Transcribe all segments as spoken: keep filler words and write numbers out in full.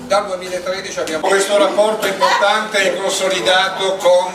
dal duemilatredici abbiamo questo rapporto importante e consolidato con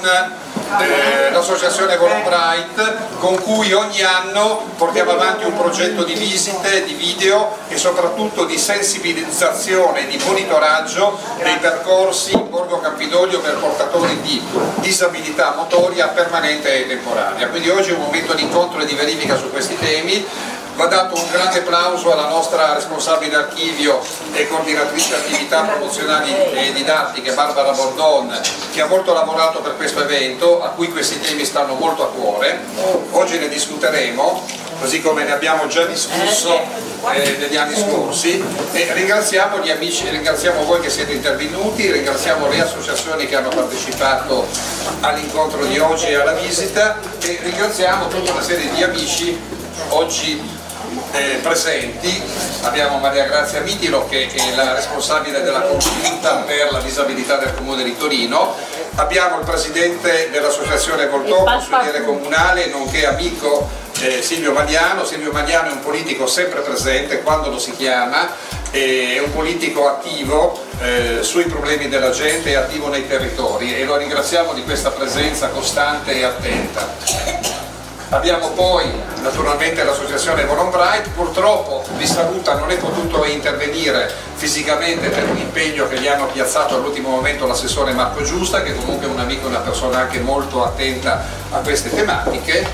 eh, l'associazione Volonbright, con cui ogni anno portiamo avanti un progetto di visite, di video e soprattutto di sensibilizzazione e di monitoraggio dei percorsi in Borgo Campidoglio per portatori di disabilità motoria permanente e temporanea. Quindi oggi è un momento di incontro e di verifica su questi temi. Va dato un grande applauso alla nostra responsabile archivio e coordinatrice attività promozionali e didattiche Barbara Bordon, che ha molto lavorato per questo evento, a cui questi temi stanno molto a cuore. Oggi ne discuteremo, così come ne abbiamo già discusso eh, negli anni scorsi, e ringraziamo gli amici, ringraziamo voi che siete intervenuti, ringraziamo le associazioni che hanno partecipato all'incontro di oggi e alla visita, e ringraziamo tutta una serie di amici oggi Eh, presenti. Abbiamo Maria Grazia Mitilo, che è la responsabile della consulta per la disabilità del Comune di Torino, abbiamo il presidente dell'associazione Volto, consigliere comunale nonché amico eh, Silvio Magliano. Silvio Magliano è un politico sempre presente quando lo si chiama, è un politico attivo eh, sui problemi della gente e attivo nei territori, e lo ringraziamo di questa presenza costante e attenta. Abbiamo poi naturalmente l'associazione Volonbright, purtroppo di saluta non è potuto intervenire fisicamente per un impegno che gli hanno piazzato all'ultimo momento l'assessore Marco Giusta, che comunque è un amico e una persona anche molto attenta a queste tematiche.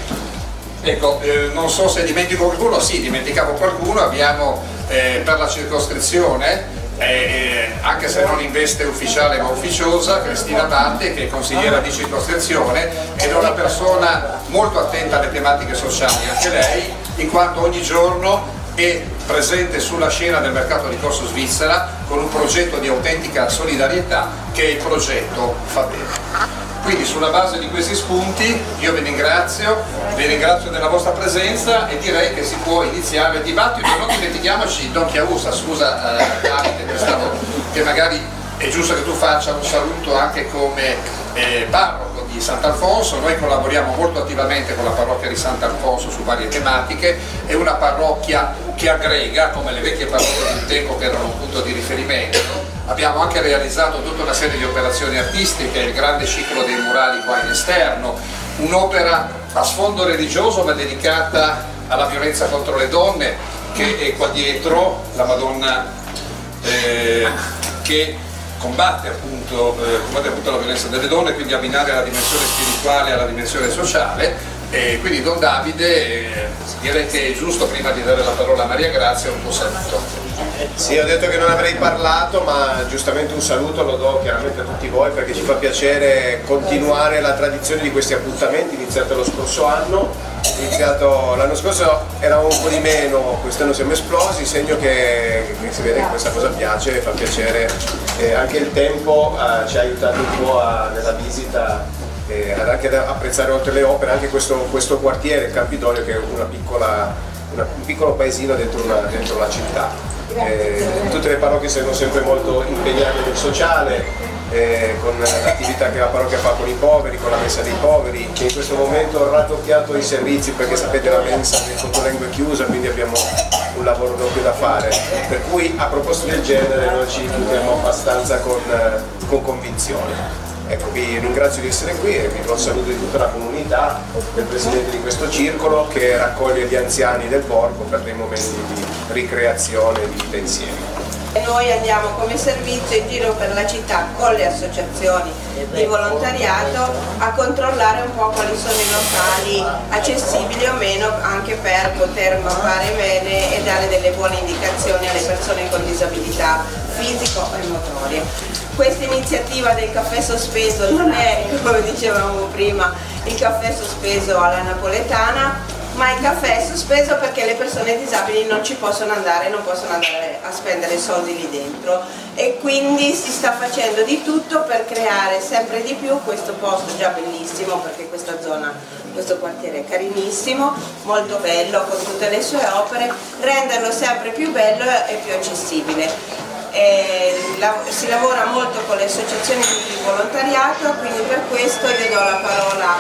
Ecco, eh, non so se dimentico qualcuno, sì, dimenticavo qualcuno. Abbiamo eh, per la circoscrizione, Eh, anche se non in veste ufficiale ma ufficiosa, Cristina Batte, che è consigliera di circoscrizione ed è una persona molto attenta alle tematiche sociali, anche lei, in quanto ogni giorno è presente sulla scena del mercato di Corso Svizzera con un progetto di autentica solidarietà che è il progetto Fa Bene. Quindi sulla base di questi spunti io vi ringrazio, vi ringrazio della vostra presenza e direi che si può iniziare il dibattito. Non dimentichiamoci Don Chiausa, scusa eh, Davide, pensavo che magari è giusto che tu faccia un saluto anche come eh, parroco di Sant'Alfonso. Noi collaboriamo molto attivamente con la parrocchia di Sant'Alfonso su varie tematiche, è una parrocchia che aggrega, come le vecchie parrocchie di un tempo che erano un punto di riferimento. Abbiamo anche realizzato tutta una serie di operazioni artistiche, il grande ciclo dei murali qua in esterno, un'opera a sfondo religioso ma dedicata alla violenza contro le donne, che è qua dietro, la Madonna eh, che combatte appunto, eh, combatte appunto la violenza delle donne, quindi abbinare la dimensione spirituale alla dimensione sociale. E quindi Don Davide, eh, direi che è giusto, prima di dare la parola a Maria Grazia, un tuo saluto. Sì, ho detto che non avrei parlato, ma giustamente un saluto lo do chiaramente a tutti voi, perché ci fa piacere continuare la tradizione di questi appuntamenti, iniziato lo scorso anno. Iniziato l'anno scorso eravamo un po' di meno, quest'anno siamo esplosi, segno che, che si vede che questa cosa piace e fa piacere. Eh, anche il tempo eh, ci ha aiutato un po' a, nella visita, eh, ad anche ad apprezzare oltre le opere anche questo, questo quartiere, Campidoglio, che è una piccola, una, un piccolo paesino dentro, una, dentro la città. Eh, tutte le parrocchie sono sempre molto impegnate nel sociale, eh, con l'attività che la parrocchia fa con i poveri, con la messa dei poveri, che in questo momento ha raddoppiato i servizi, perché sapete la mensa del controlengo è chiusa, quindi abbiamo un lavoro doppio da fare, per cui a proposito del genere noi ci impegniamo abbastanza con, con convinzione. Ecco, vi ringrazio di essere qui e vi do un saluto di tutta la comunità, del presidente di questo circolo che raccoglie gli anziani del borgo per dei momenti di ricreazione e di vita insieme. Noi andiamo come servizio in giro per la città con le associazioni di volontariato a controllare un po' quali sono i locali accessibili o meno, anche per poter mappare bene e dare delle buone indicazioni alle persone con disabilità fisico e motorie. Questa iniziativa del caffè sospeso non è, come dicevamo prima, il caffè sospeso alla napoletana, ma il caffè è sospeso perché le persone disabili non ci possono andare, non possono andare a spendere soldi lì dentro, e quindi si sta facendo di tutto per creare sempre di più questo posto già bellissimo, perché questa zona, questo quartiere è carinissimo, molto bello con tutte le sue opere, renderlo sempre più bello e più accessibile. E la, si lavora molto con le associazioni di volontariato, quindi per questo io do la parola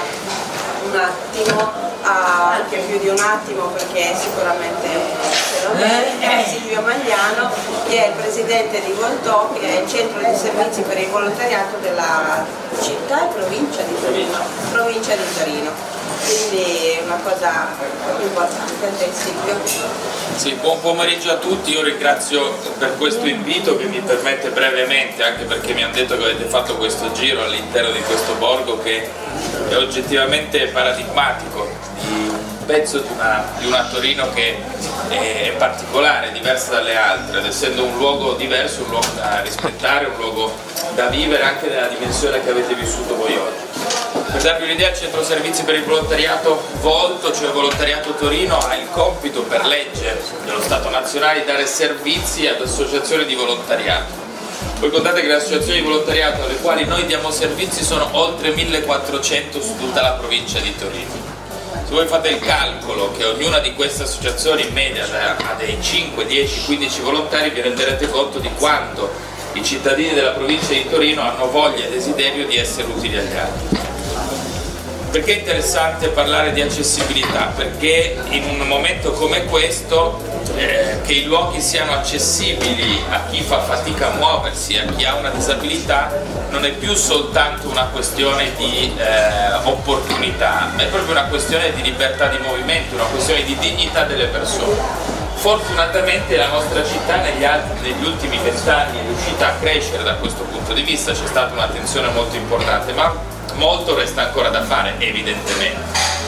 un attimo, a, anche più di un attimo perché sicuramente se lo merita, a Silvio Magliano, che è il presidente di Voltò, che è il centro di servizi per il volontariato della città e provincia di Torino. Provincia di Torino. Quindi è una cosa importante. A te, Silvio. Sì, buon pomeriggio a tutti, io ringrazio per questo invito che mi permette brevemente, anche perché mi hanno detto che avete fatto questo giro all'interno di questo borgo che è oggettivamente paradigmatico di un pezzo di una, di una Torino che è particolare, diversa dalle altre, ed essendo un luogo diverso, un luogo da rispettare, un luogo da vivere anche nella dimensione che avete vissuto voi oggi. Per darvi un'idea, il Centro Servizi per il Volontariato Volto, cioè Volontariato Torino, ha il compito per legge dello Stato nazionale di dare servizi ad associazioni di volontariato. Voi contate che le associazioni di volontariato alle quali noi diamo servizi sono oltre millequattrocento su tutta la provincia di Torino. Se voi fate il calcolo che ognuna di queste associazioni in media ha dei cinque, dieci, quindici volontari, vi renderete conto di quanto i cittadini della provincia di Torino hanno voglia e desiderio di essere utili agli altri. Perché è interessante parlare di accessibilità? Perché in un momento come questo eh, che i luoghi siano accessibili a chi fa fatica a muoversi, a chi ha una disabilità, non è più soltanto una questione di eh, opportunità, ma è proprio una questione di libertà di movimento, una questione di dignità delle persone. Fortunatamente la nostra città negli, altri, negli ultimi vent'anni è riuscita a crescere da questo punto di vista, c'è stata un'attenzione molto importante, ma molto resta ancora da fare, evidentemente,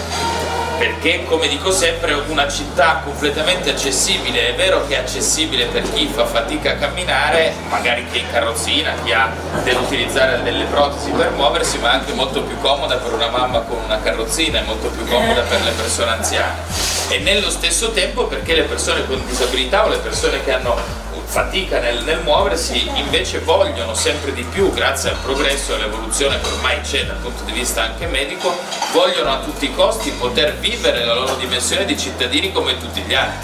perché, come dico sempre, una città completamente accessibile, è vero che è accessibile per chi fa fatica a camminare, magari chi è in carrozzina, chi ha, deve utilizzare delle protesi per muoversi, ma è anche molto più comoda per una mamma con una carrozzina, è molto più comoda per le persone anziane, e nello stesso tempo perché le persone con disabilità o le persone che hanno fatica nel, nel muoversi invece vogliono sempre di più, grazie al progresso e all'evoluzione che ormai c'è dal punto di vista anche medico, vogliono a tutti i costi poter vivere la loro dimensione di cittadini come tutti gli altri.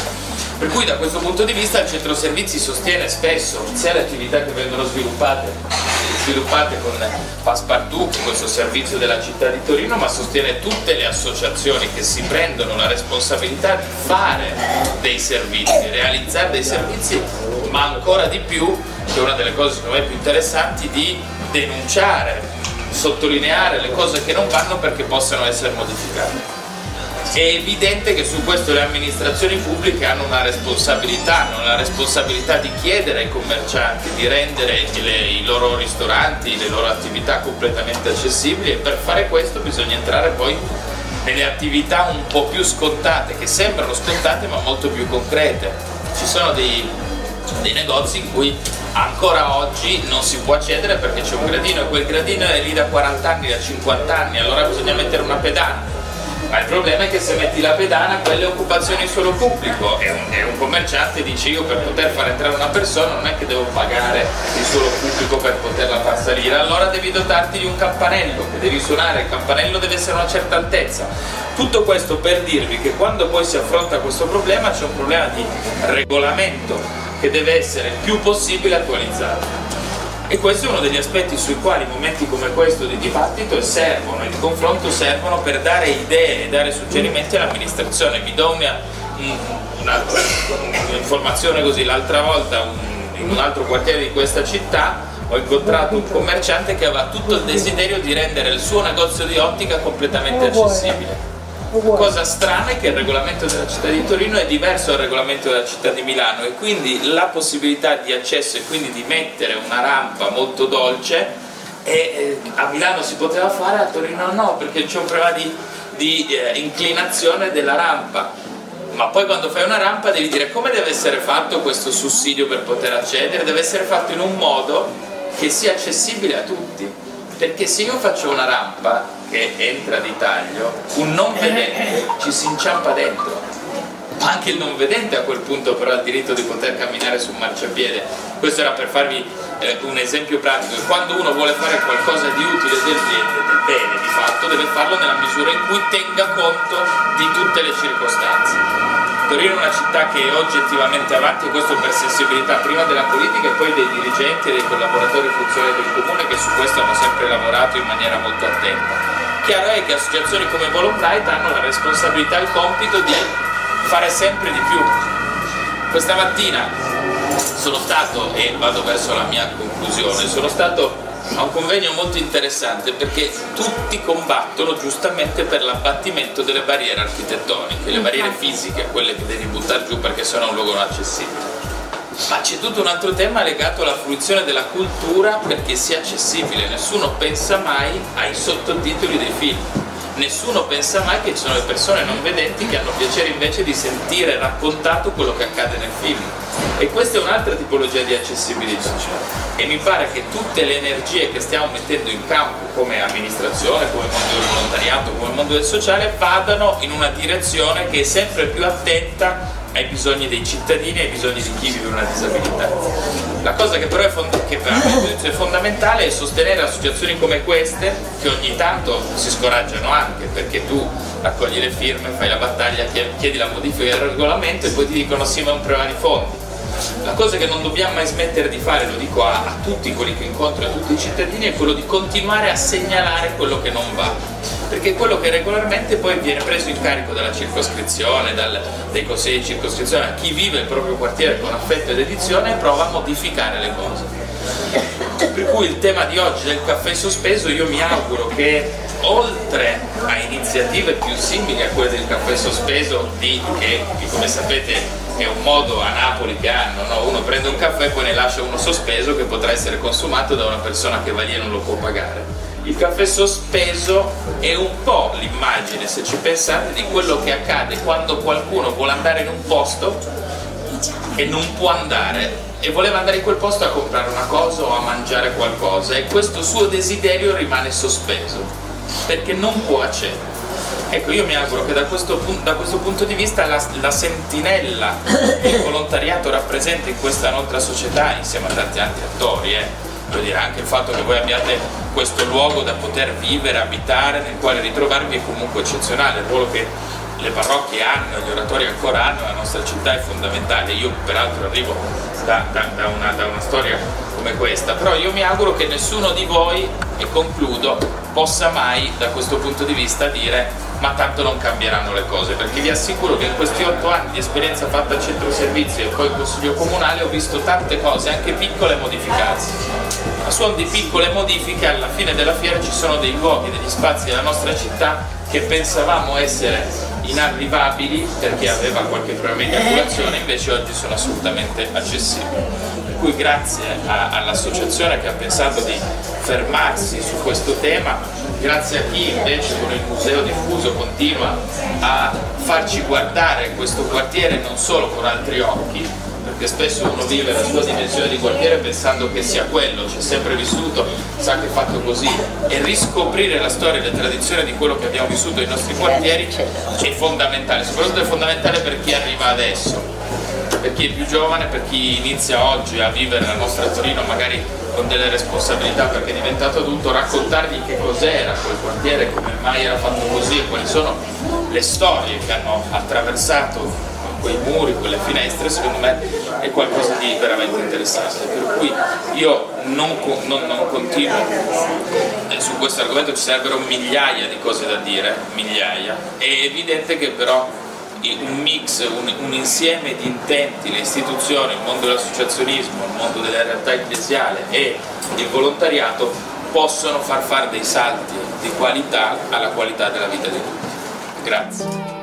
Per cui da questo punto di vista il centro servizi sostiene spesso sia le attività che vengono sviluppate, sviluppate con Passepartout, questo servizio della città di Torino, ma sostiene tutte le associazioni che si prendono la responsabilità di fare dei servizi, realizzare dei servizi, ma ancora di più, che è una delle cose secondo me più interessanti, di denunciare, sottolineare le cose che non vanno perché possano essere modificate. È evidente che su questo le amministrazioni pubbliche hanno una responsabilità, hanno la responsabilità di chiedere ai commercianti di rendere le, i loro ristoranti, le loro attività completamente accessibili, e per fare questo bisogna entrare poi nelle attività un po' più scontate, che sembrano scontate ma molto più concrete. Ci sono dei, dei negozi in cui ancora oggi non si può accedere perché c'è un gradino e quel gradino è lì da quaranta anni, da cinquanta anni, allora bisogna mettere una pedana. Ma il problema è che se metti la pedana, quelle occupazioni solo pubblico, e un, e un commerciante dice: io per poter far entrare una persona non è che devo pagare il suolo pubblico per poterla far salire, allora devi dotarti di un campanello che devi suonare, il campanello deve essere a una certa altezza. Tutto questo per dirvi che quando poi si affronta questo problema c'è un problema di regolamento che deve essere il più possibile attualizzato. E questo è uno degli aspetti sui quali momenti come questo di dibattito servono e di confronto servono per dare idee e dare suggerimenti all'amministrazione. Vi do una, una, un'informazione così: l'altra volta un, in un altro quartiere di questa città ho incontrato un commerciante che aveva tutto il desiderio di rendere il suo negozio di ottica completamente accessibile. La cosa strana è che il regolamento della città di Torino è diverso dal regolamento della città di Milano, e quindi la possibilità di accesso e quindi di mettere una rampa molto dolce e, eh, a Milano si poteva fare, a Torino no, perché c'è un problema di, di eh, inclinazione della rampa. Ma poi quando fai una rampa devi dire come deve essere fatto questo sussidio per poter accedere, deve essere fatto in un modo che sia accessibile a tutti. Perché se io faccio una rampa che entra di taglio, un non vedente ci si inciampa dentro, ma anche il non vedente a quel punto però ha il diritto di poter camminare su un marciapiede. Questo era per farvi eh, un esempio pratico. Quando uno vuole fare qualcosa di utile, del bene, del bene di fatto, deve farlo nella misura in cui tenga conto di tutte le circostanze. Torino è una città che è oggettivamente avanti, e questo per sensibilità prima della politica e poi dei dirigenti e dei collaboratori funzionari del comune, che su questo hanno sempre lavorato in maniera molto attenta. Chiaro è che associazioni come Volonbright hanno la responsabilità e il compito di fare sempre di più. Questa mattina sono stato, e vado verso la mia conclusione, sono stato a un convegno molto interessante perché tutti combattono giustamente per l'abbattimento delle barriere architettoniche, le barriere fisiche, quelle che devi buttare giù perché sennò è un luogo non accessibile. Ma c'è tutto un altro tema legato alla fruizione della cultura perché sia accessibile. Nessuno pensa mai ai sottotitoli dei film, nessuno pensa mai che ci sono le persone non vedenti che hanno piacere invece di sentire raccontato quello che accade nel film. E questa è un'altra tipologia di accessibilità, e mi pare che tutte le energie che stiamo mettendo in campo come amministrazione, come mondo del volontariato, come mondo del sociale, vadano in una direzione che è sempre più attenta ai bisogni dei cittadini e ai bisogni di chi vive una disabilità. La cosa che però è, fond- che è fondamentale è sostenere associazioni come queste, che ogni tanto si scoraggiano anche, perché tu raccogli le firme, fai la battaglia, chiedi la modifica del regolamento e poi ti dicono sì ma è un problema di fondi. La cosa che non dobbiamo mai smettere di fare, lo dico a, a tutti quelli che incontro e a tutti i cittadini, è quello di continuare a segnalare quello che non va, perché è quello che regolarmente poi viene preso in carico dalla circoscrizione, dal, dai consigli di circoscrizione, a chi vive il proprio quartiere con affetto ed edizione e prova a modificare le cose. Per cui il tema di oggi del caffè sospeso, io mi auguro che oltre a iniziative più simili a quelle del caffè sospeso, di, che, che come sapete è un modo a Napoli che hanno, no? Uno prende un caffè e poi ne lascia uno sospeso che potrà essere consumato da una persona che va lì e non lo può pagare. Il caffè sospeso è un po' l'immagine, se ci pensate, di quello che accade quando qualcuno vuole andare in un posto e non può andare, e voleva andare in quel posto a comprare una cosa o a mangiare qualcosa, e questo suo desiderio rimane sospeso perché non può accedere. Ecco, io mi auguro che da questo, da questo punto di vista la, la sentinella che il volontariato rappresenta in questa nostra società, insieme a tanti altri attori, eh, voglio dire, anche il fatto che voi abbiate questo luogo da poter vivere, abitare, nel quale ritrovarvi, è comunque eccezionale. Il ruolo che le parrocchie hanno, gli oratori ancora hanno, la nostra città è fondamentale. Io peraltro arrivo da, da, da, una, da una storia come questa, però io mi auguro che nessuno di voi, e concludo, possa mai da questo punto di vista dire ma tanto non cambieranno le cose, perché vi assicuro che in questi otto anni di esperienza fatta al centro servizi e poi in consiglio comunale ho visto tante cose, anche piccole, modificarsi. A suon di piccole modifiche alla fine della fiera ci sono dei luoghi, degli spazi della nostra città che pensavamo essere inarrivabili perché aveva qualche problema di angolazione, invece oggi sono assolutamente accessibili. Per cui grazie all'associazione che ha pensato di fermarsi su questo tema, grazie a chi invece con il Museo Diffuso continua a farci guardare questo quartiere non solo con altri occhi, perché spesso uno vive la sua dimensione di quartiere pensando che sia quello, c'è sempre vissuto, sa che è fatto così, e riscoprire la storia e le tradizioni di quello che abbiamo vissuto nei nostri quartieri è fondamentale, soprattutto è fondamentale per chi arriva adesso, per chi è più giovane, per chi inizia oggi a vivere la nostra Torino magari con delle responsabilità perché è diventato adulto, raccontargli che cos'era quel quartiere, come mai era fatto così e quali sono le storie che hanno attraversato quei muri, quelle finestre, secondo me è qualcosa di veramente interessante. Per cui io non, non, non continuo, e su questo argomento ci sarebbero migliaia di cose da dire, migliaia. È evidente che però un mix, un, un insieme di intenti, le istituzioni, il mondo dell'associazionismo, il mondo della realtà ecclesiale e il volontariato possono far fare dei salti di qualità alla qualità della vita di tutti. Grazie.